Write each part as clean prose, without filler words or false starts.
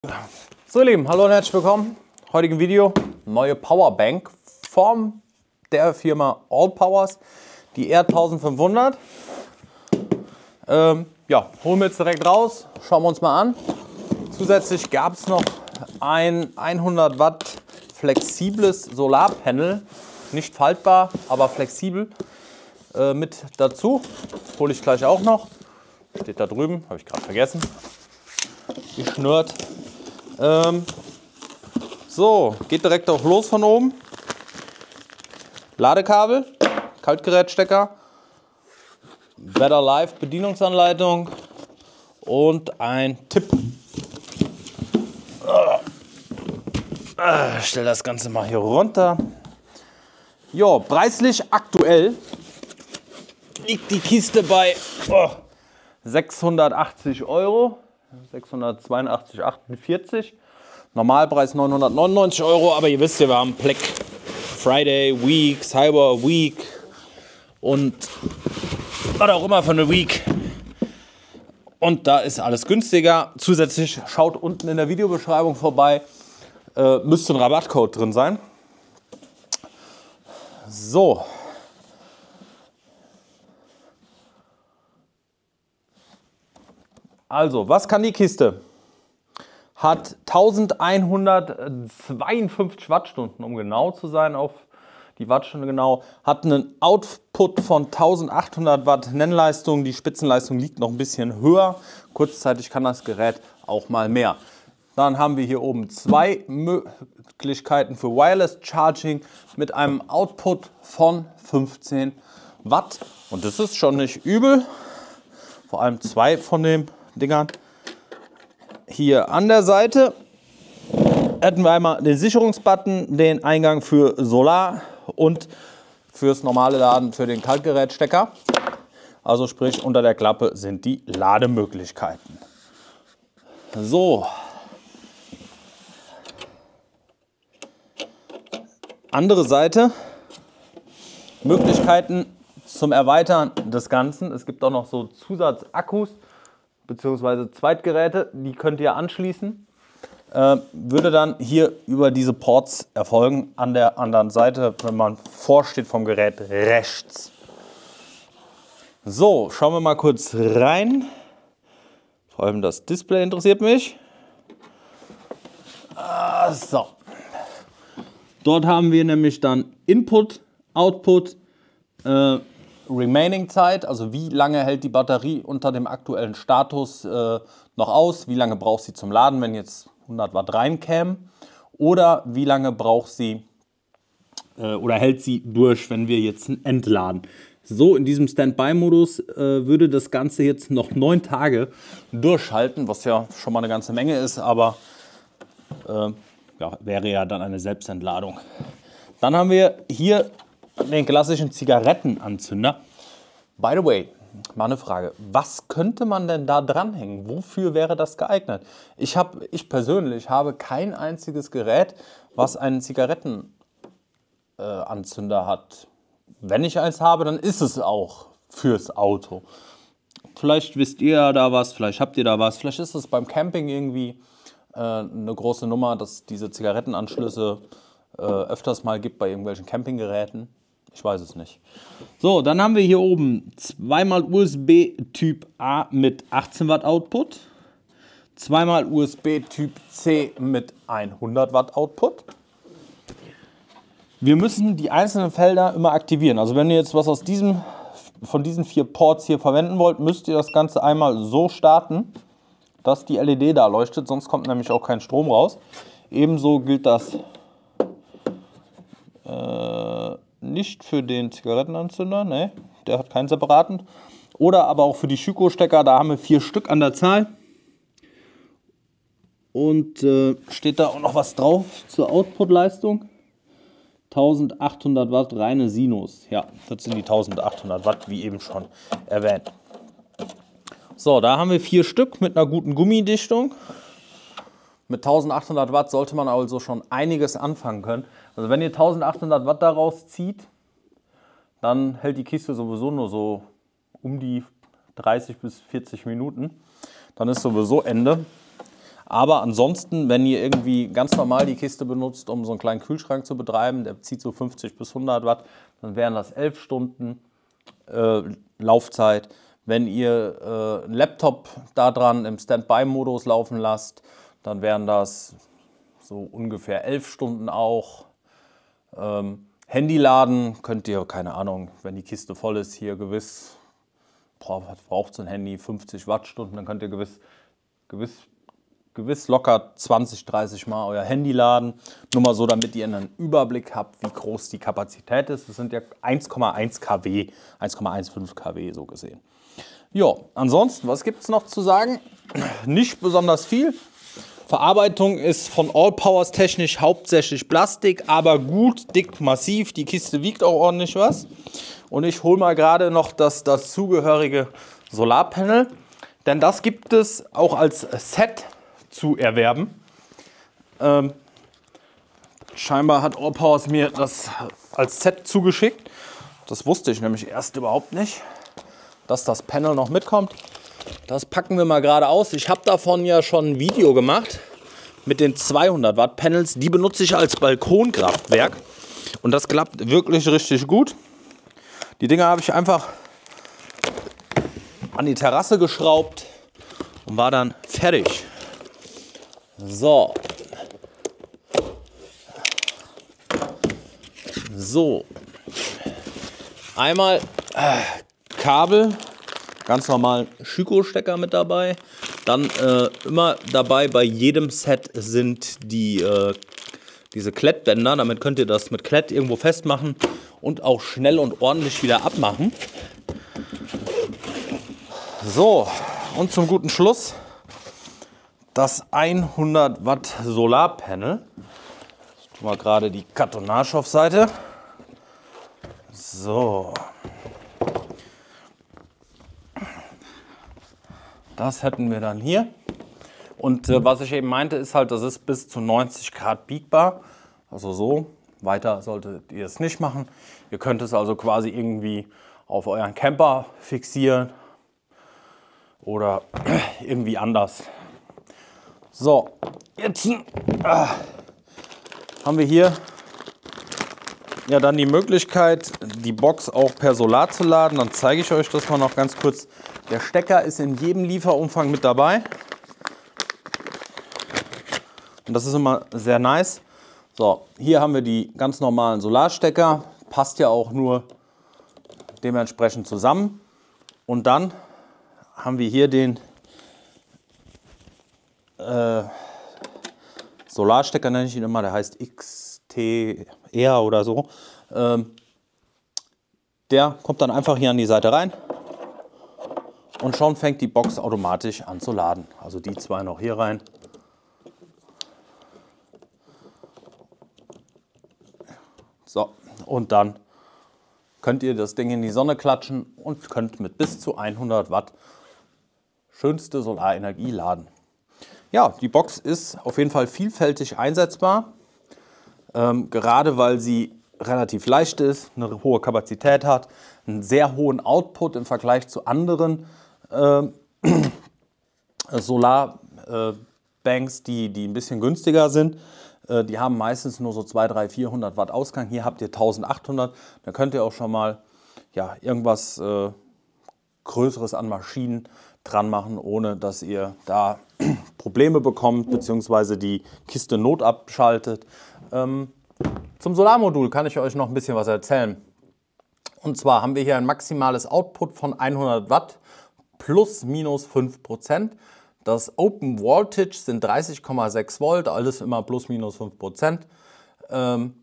So ihr Lieben, hallo und herzlich willkommen. Heutigen Video neue Powerbank von der Firma Allpowers, die R1500. Ja, holen wir jetzt direkt raus, schauen wir uns mal an. Zusätzlich gab es noch ein 100 Watt flexibles Solarpanel, nicht faltbar, aber flexibel mit dazu. Hole ich gleich auch noch. Steht da drüben, habe ich gerade vergessen. Geschnürt. So, geht direkt auch los von oben. Ladekabel, Kaltgerätstecker, Better Life Bedienungsanleitung und ein Tipp. Ich stelle das Ganze mal hier runter. Jo, preislich aktuell liegt die Kiste bei 680 Euro. 682,48. Normalpreis 999 Euro, aber ihr wisst ja, wir haben Black Friday Week, Cyber Week und was auch immer für eine Week. Und da ist alles günstiger. Zusätzlich schaut unten in der Videobeschreibung vorbei. Müsste ein Rabattcode drin sein. So. Also, was kann die Kiste? Hat 1152 Wattstunden, um genau zu sein, auf die Wattstunde genau. Hat einen Output von 1800 Watt Nennleistung. Die Spitzenleistung liegt noch ein bisschen höher. Kurzzeitig kann das Gerät auch mal mehr. Dann haben wir hier oben zwei Möglichkeiten für Wireless Charging mit einem Output von 15 Watt. Und das ist schon nicht übel. Vor allem zwei von den Dingern. Hier an der Seite hätten wir einmal den Sicherungsbutton, den Eingang für Solar und fürs normale Laden für den Kaltgerätstecker. Also sprich, unter der Klappe sind die Lademöglichkeiten. So. Andere Seite. Möglichkeiten zum Erweitern des Ganzen. Es gibt auch noch so Zusatzakkus bzw. Zweitgeräte, die könnt ihr anschließen. Würde dann hier über diese Ports erfolgen, an der anderen Seite, wenn man vorsteht vom Gerät rechts. So, schauen wir mal kurz rein. Vor allem das Display interessiert mich. So. Dort haben wir nämlich dann Input, Output, Remaining Zeit, also wie lange hält die Batterie unter dem aktuellen Status noch aus, wie lange braucht sie zum Laden, wenn jetzt 100 Watt reinkämen, oder wie lange braucht sie oder hält sie durch, wenn wir jetzt entladen. So, in diesem Standby-Modus würde das Ganze jetzt noch 9 Tage durchhalten, was ja schon mal eine ganze Menge ist, aber ja, wäre ja dann eine Selbstentladung. Dann haben wir hier den klassischen Zigarettenanzünder. By the way, mal eine Frage. Was könnte man denn da dranhängen? Wofür wäre das geeignet? Ich persönlich habe kein einziges Gerät, was einen Zigarettenanzünder hat. Wenn ich eins habe, dann ist es auch fürs Auto. Vielleicht wisst ihr da was, vielleicht habt ihr da was. Vielleicht ist es beim Camping irgendwie eine große Nummer, dass diese Zigarettenanschlüsse öfters mal gibt bei irgendwelchen Campinggeräten. Ich weiß es nicht. So, dann haben wir hier oben zweimal USB Typ A mit 18 Watt Output, zweimal USB Typ C mit 100 Watt Output. Wir müssen die einzelnen Felder immer aktivieren. Also wenn ihr jetzt was von diesen 4 Ports hier verwenden wollt, müsst ihr das Ganze einmal so starten, dass die LED da leuchtet, sonst kommt nämlich auch kein Strom raus. Ebenso gilt das nicht für den Zigarettenanzünder, ne, der hat keinen separaten. Oder aber auch für die Schüko-Stecker, da haben wir 4 Stück an der Zahl. Und steht da auch noch was drauf zur Output-Leistung. 1800 Watt reine Sinus. Ja, das sind die 1800 Watt, wie eben schon erwähnt. So, da haben wir 4 Stück mit einer guten Gummidichtung. Mit 1800 Watt sollte man also schon einiges anfangen können. Also wenn ihr 1800 Watt daraus zieht, dann hält die Kiste sowieso nur so um die 30 bis 40 Minuten. Dann ist sowieso Ende. Aber ansonsten, wenn ihr irgendwie ganz normal die Kiste benutzt, um so einen kleinen Kühlschrank zu betreiben, der zieht so 50 bis 100 Watt, dann wären das 11 Stunden Laufzeit. Wenn ihr einen Laptop da dran im Standby-Modus laufen lasst, dann wären das so ungefähr 11 Stunden auch. Handy laden könnt ihr, keine Ahnung, wenn die Kiste voll ist, hier gewiss, braucht so ein Handy 50 Wattstunden, dann könnt ihr gewiss locker 20, 30 Mal euer Handy laden. Nur mal so, damit ihr einen Überblick habt, wie groß die Kapazität ist. Das sind ja 1,1 kW, 1,15 kW so gesehen. Ja, ansonsten, was gibt es noch zu sagen? Nicht besonders viel. Verarbeitung ist von Allpowers technisch hauptsächlich Plastik, aber gut, dick, massiv. Die Kiste wiegt auch ordentlich was. Und ich hole mal gerade noch das zugehörige Solarpanel, denn das gibt es auch als Set zu erwerben. Scheinbar hat Allpowers mir das als Set zugeschickt. Das wusste ich nämlich erst überhaupt nicht, dass das Panel noch mitkommt. Das packen wir mal gerade aus. Ich habe davon ja schon ein Video gemacht mit den 200 Watt Panels. Die benutze ich als Balkonkraftwerk und das klappt wirklich richtig gut. Die Dinger habe ich einfach an die Terrasse geschraubt und war dann fertig. So. Einmal Kabel. Ganz normalen Schüko-Stecker mit dabei. Dann immer dabei bei jedem Set sind diese Klettbänder. Damit könnt ihr das mit Klett irgendwo festmachen und auch schnell und ordentlich wieder abmachen. So, und zum guten Schluss das 100 Watt Solarpanel. Ich tue mal gerade die Kartonage auf Seite. So. Das hätten wir dann hier. Und was ich eben meinte, ist halt, das ist bis zu 90 Grad biegbar. Also so, weiter solltet ihr es nicht machen. Ihr könnt es also quasi irgendwie auf euren Camper fixieren oder irgendwie anders. So, jetzt haben wir hier ja dann die Möglichkeit, die Box auch per Solar zu laden. Dann zeige ich euch das mal noch ganz kurz. Der Stecker ist in jedem Lieferumfang mit dabei. Und das ist immer sehr nice. So, hier haben wir die ganz normalen Solarstecker. Passt ja auch nur dementsprechend zusammen. Und dann haben wir hier den Solarstecker, nenne ich ihn immer. Der heißt XTR oder so. Der kommt dann einfach hier an die Seite rein. Und schon fängt die Box automatisch an zu laden. Also die zwei noch hier rein. So, und dann könnt ihr das Ding in die Sonne klatschen und könnt mit bis zu 100 Watt schönste Solarenergie laden. Ja, die Box ist auf jeden Fall vielfältig einsetzbar. Gerade weil sie relativ leicht ist, eine hohe Kapazität hat, einen sehr hohen Output im Vergleich zu anderen Solarbanks, die ein bisschen günstiger sind. Die haben meistens nur so 200, 300, 400 Watt Ausgang. Hier habt ihr 1800. Da könnt ihr auch schon mal ja, irgendwas Größeres an Maschinen dran machen, ohne dass ihr da Probleme bekommt, beziehungsweise die Kiste notabschaltet. Zum Solarmodul kann ich euch noch ein bisschen was erzählen. Und zwar haben wir hier ein maximales Output von 100 Watt plus minus 5%. Das Open Voltage sind 30,6 Volt, alles immer plus minus 5%. Dann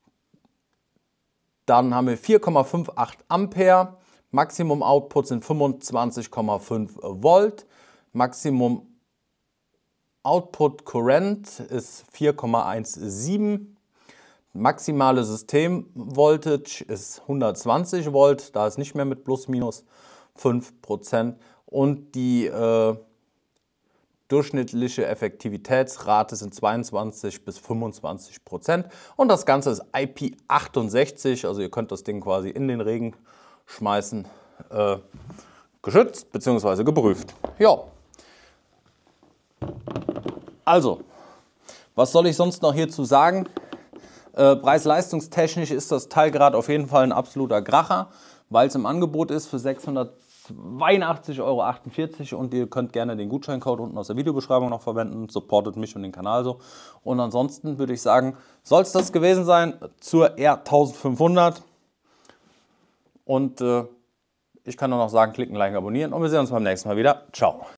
haben wir 4,58 Ampere. Maximum Output sind 25,5 Volt. Maximum Output Current ist 4,17. Maximale Systemvoltage ist 120 Volt. Da ist nicht mehr mit plus minus 5%. Und die durchschnittliche Effektivitätsrate sind 22 bis 25%. Und das Ganze ist IP68, also ihr könnt das Ding quasi in den Regen schmeißen, geschützt bzw. geprüft. Ja. Also, was soll ich sonst noch hierzu sagen? Preis-leistungstechnisch ist das Teil gerade auf jeden Fall ein absoluter Kracher, weil es im Angebot ist für 682,48 € und ihr könnt gerne den Gutscheincode unten aus der Videobeschreibung noch verwenden, supportet mich und den Kanal so. Und ansonsten würde ich sagen, soll es das gewesen sein zur R1500 und ich kann nur noch sagen, klicken, liken, abonnieren und wir sehen uns beim nächsten Mal wieder. Ciao.